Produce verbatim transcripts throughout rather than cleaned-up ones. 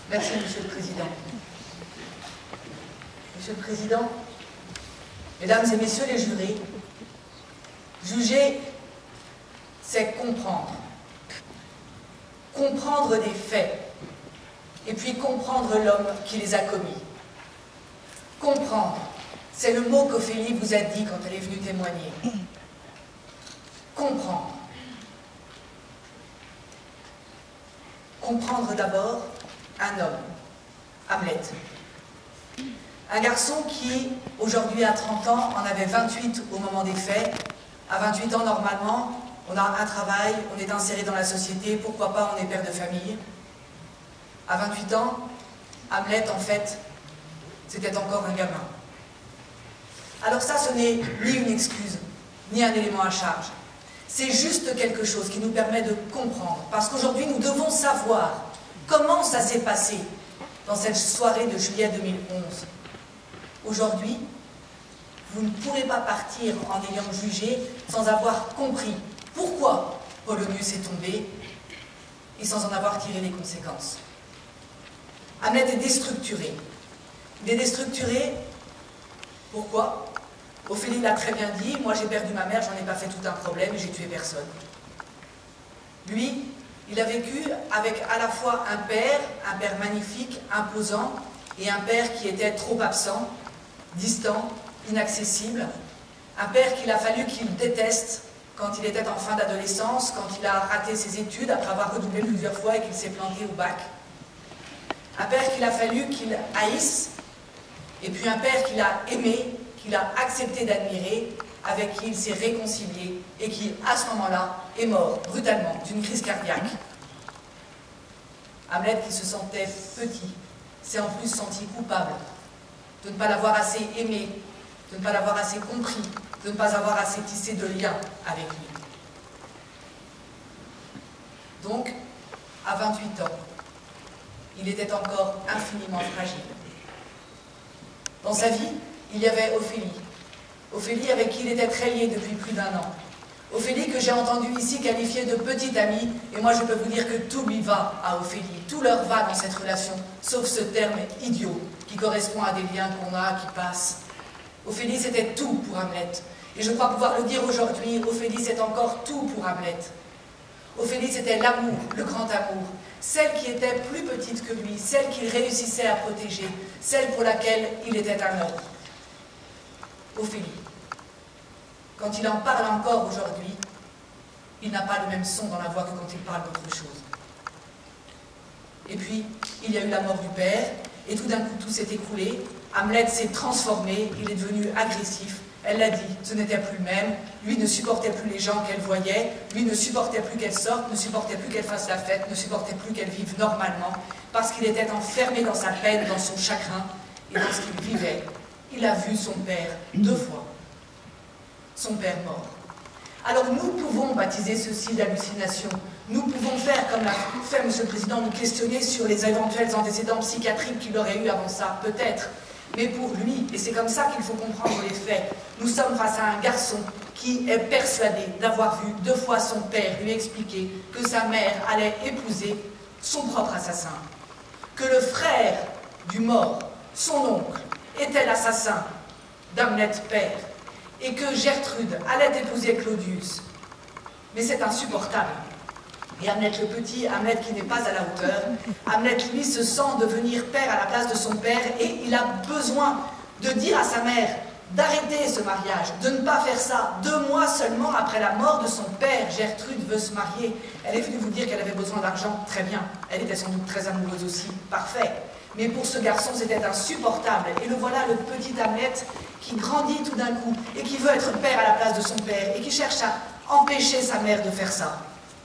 Merci, Monsieur le Président. Monsieur le Président, Mesdames et Messieurs les jurés, juger, c'est comprendre. Comprendre des faits, et puis comprendre l'homme qui les a commis. Comprendre, c'est le mot qu'Ophélie vous a dit quand elle est venue témoigner. Comprendre. Comprendre d'abord un homme, Hamlet. Un garçon qui, aujourd'hui à trente ans, en avait vingt-huit au moment des faits. À vingt-huit ans, normalement, on a un travail, on est inséré dans la société, pourquoi pas on est père de famille. À vingt-huit ans, Hamlet, en fait, c'était encore un gamin. Alors ça, ce n'est ni une excuse, ni un élément à charge. C'est juste quelque chose qui nous permet de comprendre. Parce qu'aujourd'hui, nous devons savoir comment ça s'est passé dans cette soirée de juillet deux mille onze. Aujourd'hui, vous ne pourrez pas partir en ayant jugé sans avoir compris pourquoi Polonius est tombé et sans en avoir tiré les conséquences. Hamlet est déstructuré. Il est déstructuré, pourquoi? Ophélie l'a très bien dit, moi j'ai perdu ma mère, j'en ai pas fait tout un problème et j'ai tué personne. Lui, il a vécu avec à la fois un père, un père magnifique, imposant, et un père qui était trop absent, distant, inaccessible, un père qu'il a fallu qu'il déteste quand il était en fin d'adolescence, quand il a raté ses études après avoir redoublé plusieurs fois et qu'il s'est planté au bac. Un père qu'il a fallu qu'il haïsse, et puis un père qu'il a aimé, qu'il a accepté d'admirer, avec qui il s'est réconcilié, et qui, à ce moment-là, est mort brutalement d'une crise cardiaque. Hamlet, qui se sentait petit, s'est en plus senti coupable de ne pas l'avoir assez aimé, de ne pas l'avoir assez compris, de ne pas avoir assez tissé de liens avec lui. Donc, à vingt-huit ans, il était encore infiniment fragile. Dans sa vie, il y avait Ophélie. Ophélie avec qui il était très lié depuis plus d'un an. Ophélie que j'ai entendu ici qualifier de petite amie, et moi je peux vous dire que tout lui va à Ophélie, tout leur va dans cette relation, sauf ce terme idiot qui correspond à des liens qu'on a, qui passent. Ophélie c'était tout pour Hamlet, et je crois pouvoir le dire aujourd'hui, Ophélie c'est encore tout pour Hamlet. Ophélie c'était l'amour, le grand amour, celle qui était plus petite que lui, celle qu'il réussissait à protéger, celle pour laquelle il était un homme. Ophélie. Quand il en parle encore aujourd'hui, il n'a pas le même son dans la voix que quand il parle d'autre chose. Et puis, il y a eu la mort du père, et tout d'un coup tout s'est écroulé. Hamlet s'est transformé, il est devenu agressif. Elle l'a dit, ce n'était plus le même. Lui ne supportait plus les gens qu'elle voyait, lui ne supportait plus qu'elle sorte, ne supportait plus qu'elle fasse la fête, ne supportait plus qu'elle vive normalement, parce qu'il était enfermé dans sa peine, dans son chagrin, et dans ce qu'il vivait. Il a vu son père deux fois. Son père mort. Alors nous pouvons baptiser ceci d'hallucination. Nous pouvons faire, comme l'a fait Monsieur le Président, nous questionner sur les éventuels antécédents psychiatriques qu'il aurait eu avant ça, peut-être. Mais pour lui, et c'est comme ça qu'il faut comprendre les faits, nous sommes face à un garçon qui est persuadé d'avoir vu deux fois son père lui expliquer que sa mère allait épouser son propre assassin. Que le frère du mort, son oncle, était l'assassin d'Hamlet père. Et que Gertrude allait épouser Claudius. Mais c'est insupportable. Et Hamlet le petit, Hamlet qui n'est pas à la hauteur, Hamlet lui se sent devenir père à la place de son père et il a besoin de dire à sa mère d'arrêter ce mariage, de ne pas faire ça. Deux mois seulement après la mort de son père, Gertrude veut se marier. Elle est venue vous dire qu'elle avait besoin d'argent, très bien. Elle était sans doute très amoureuse aussi, parfait. Mais pour ce garçon, c'était insupportable. Et le voilà, le petit Hamlet, qui grandit tout d'un coup, et qui veut être père à la place de son père, et qui cherche à empêcher sa mère de faire ça.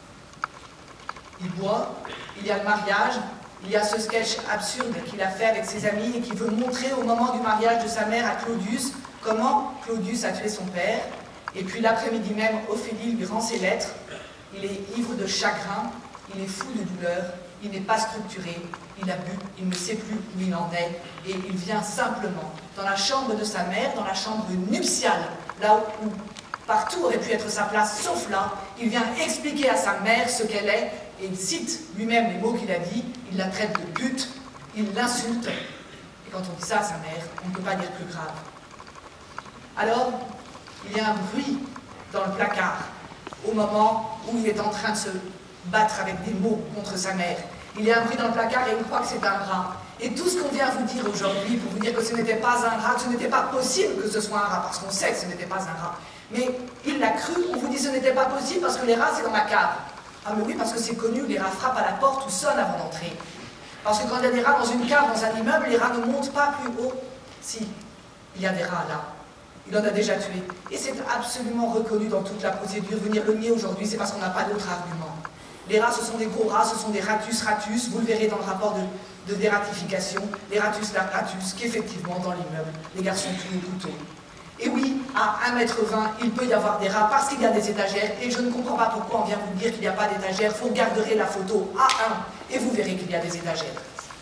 Il boit, il y a le mariage, il y a ce sketch absurde qu'il a fait avec ses amis, et qui veut montrer au moment du mariage de sa mère à Claudius, comment Claudius a tué son père. Et puis l'après-midi même, Ophélie lui rend ses lettres. Il est ivre de chagrin, il est fou de douleur, il n'est pas structuré, il a bu, il ne sait plus où il en est, et il vient simplement dans la chambre de sa mère, dans la chambre nuptiale, là où partout aurait pu être sa place, sauf là, il vient expliquer à sa mère ce qu'elle est, et il cite lui-même les mots qu'il a dit, il la traite de pute, il l'insulte. Et quand on dit ça à sa mère, on ne peut pas dire plus grave. Alors, il y a un bruit dans le placard, au moment où il est en train de se battre avec des mots contre sa mère. Il y a un bruit dans le placard et il croit que c'est un rat. Et tout ce qu'on vient vous dire aujourd'hui, pour vous dire que ce n'était pas un rat, que ce n'était pas possible que ce soit un rat, parce qu'on sait que ce n'était pas un rat. Mais il l'a cru, on vous dit que ce n'était pas possible parce que les rats, c'est dans ma cave. Ah mais oui, parce que c'est connu, les rats frappent à la porte ou sonnent avant d'entrer. Parce que quand il y a des rats dans une cave, dans un immeuble, les rats ne montent pas plus haut. Si, il y a des rats là. Il en a déjà tué. Et c'est absolument reconnu dans toute la procédure. Venir le nier aujourd'hui, c'est parce qu'on n'a pas d'autre argument. Les rats, ce sont des gros rats, ce sont des ratus ratus. Vous le verrez dans le rapport de, de dératification. Les ratus la ratus, qu'effectivement, dans l'immeuble, les garçons tuent au couteau. Et oui, à un mètre vingt, il peut y avoir des rats parce qu'il y a des étagères. Et je ne comprends pas pourquoi on vient vous dire qu'il n'y a pas d'étagères. Vous regarderez la photo A un et vous verrez qu'il y a des étagères.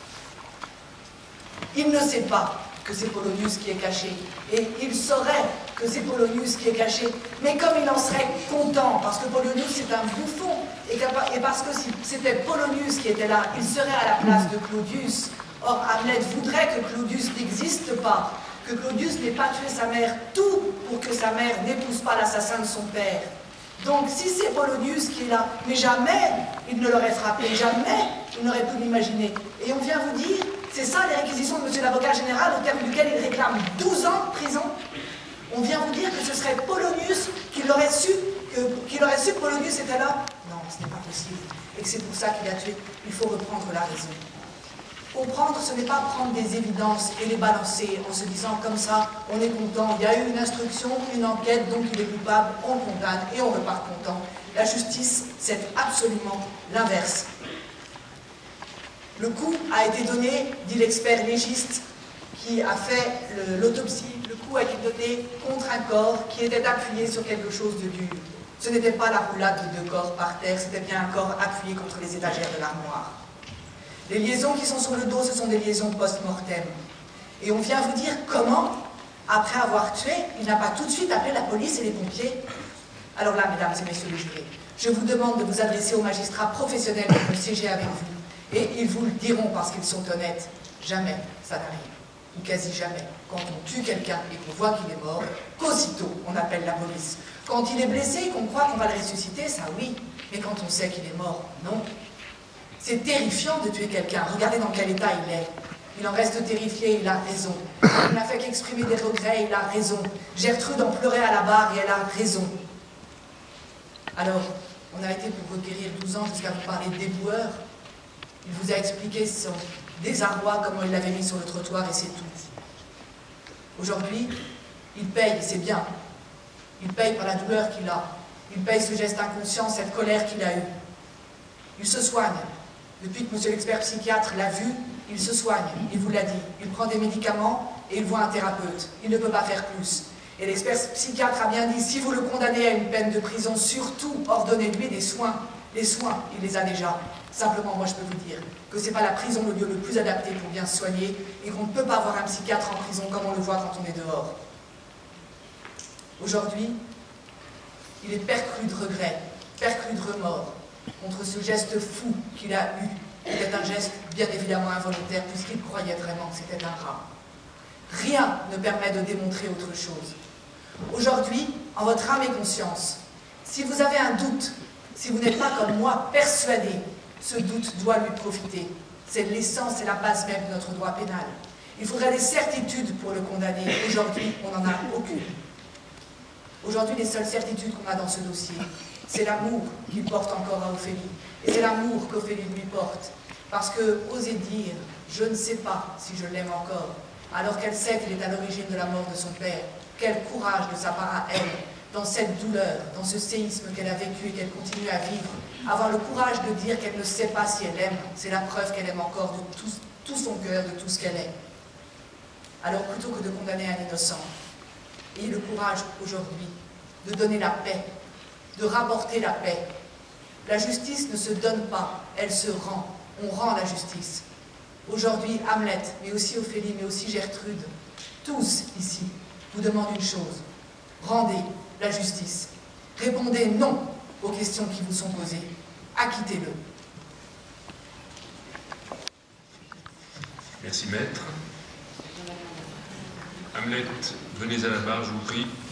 Il ne sait pas que c'est Polonius qui est caché. Et il saurait que c'est Polonius qui est caché. Mais comme il en serait content, parce que Polonius c'est un bouffon, et, et parce que si c'était Polonius qui était là, il serait à la place de Claudius. Or, Hamlet voudrait que Claudius n'existe pas, que Claudius n'ait pas tué sa mère, tout pour que sa mère n'épouse pas l'assassin de son père. Donc, si c'est Polonius qui est là, mais jamais il ne l'aurait frappé, jamais il n'aurait pu l'imaginer. Et on vient vous dire, c'est ça les réquisitions de monsieur l'avocat général, au terme duquel il réclame douze ans de prison. On vient vous dire que ce serait Polonius qui l'aurait su, qu'il aurait su que Polonius était là. Non, ce n'est pas possible. Et que c'est pour ça qu'il a tué. Il faut reprendre la raison. Comprendre, ce n'est pas prendre des évidences et les balancer en se disant comme ça, on est content, il y a eu une instruction, une enquête, donc il est coupable, on le condamne et on repart content. La justice, c'est absolument l'inverse. Le coup a été donné, dit l'expert légiste qui a fait l'autopsie, le coup a été donné contre un corps qui était appuyé sur quelque chose de dur. Ce n'était pas la roulade de deux corps par terre, c'était bien un corps appuyé contre les étagères de l'armoire. Les liaisons qui sont sur le dos, ce sont des liaisons post-mortem. Et on vient vous dire comment, après avoir tué, il n'a pas tout de suite appelé la police et les pompiers. Alors là, mesdames et messieurs les jurés, je vous demande de vous adresser aux magistrats professionnels qui peuvent siéger avec vous. Et ils vous le diront parce qu'ils sont honnêtes. Jamais ça n'arrive, ou quasi jamais, quand on tue quelqu'un et qu'on voit qu'il est mort, qu'aussitôt on appelle la police. Quand il est blessé et qu'on croit qu'on va le ressusciter, ça oui, mais quand on sait qu'il est mort, non. C'est terrifiant de tuer quelqu'un. Regardez dans quel état il est. Il en reste terrifié, il a raison. Il n'a fait qu'exprimer des regrets, il a raison. Gertrude en pleurait à la barre et elle a raison. Alors, on a été pour requérir douze ans jusqu'à vous parler d'éboueur. Il vous a expliqué son désarroi, comment il l'avait mis sur le trottoir et c'est tout. Aujourd'hui, il paye, c'est bien. Il paye par la douleur qu'il a. Il paye ce geste inconscient, cette colère qu'il a eue. Il se soigne. Depuis que monsieur l'expert psychiatre l'a vu, il se soigne, il vous l'a dit. Il prend des médicaments et il voit un thérapeute. Il ne peut pas faire plus. Et l'expert psychiatre a bien dit, si vous le condamnez à une peine de prison, surtout ordonnez-lui des soins. Les soins, il les a déjà. Simplement, moi je peux vous dire que ce n'est pas la prison le lieu le plus adapté pour bien se soigner et qu'on ne peut pas avoir un psychiatre en prison comme on le voit quand on est dehors. Aujourd'hui, il est perclus de regrets, perclus de remords contre ce geste fou qu'il a eu. C'était un geste bien évidemment involontaire puisqu'il croyait vraiment que c'était un rat. Rien ne permet de démontrer autre chose. Aujourd'hui, en votre âme et conscience, si vous avez un doute, si vous n'êtes pas comme moi persuadé, ce doute doit lui profiter. C'est l'essence et la base même de notre droit pénal. Il faudrait des certitudes pour le condamner. Aujourd'hui, on n'en a aucune. Aujourd'hui, les seules certitudes qu'on a dans ce dossier, c'est l'amour qu'il porte encore à Ophélie. Et c'est l'amour qu'Ophélie lui porte. Parce que, oser dire, je ne sais pas si je l'aime encore, alors qu'elle sait qu'il est à l'origine de la mort de son père, quel courage de sa part à elle, dans cette douleur, dans ce séisme qu'elle a vécu et qu'elle continue à vivre, avoir le courage de dire qu'elle ne sait pas si elle aime, c'est la preuve qu'elle aime encore de tout, tout son cœur, de tout ce qu'elle est. Alors plutôt que de condamner un innocent, ayez le courage aujourd'hui de donner la paix, de rapporter la paix. La justice ne se donne pas, elle se rend. On rend la justice. Aujourd'hui, Hamlet, mais aussi Ophélie, mais aussi Gertrude, tous ici, vous demandent une chose. Rendez la justice. Répondez non aux questions qui vous sont posées. Acquittez-le. Merci, maître. Hamlet, venez à la barre, je vous prie.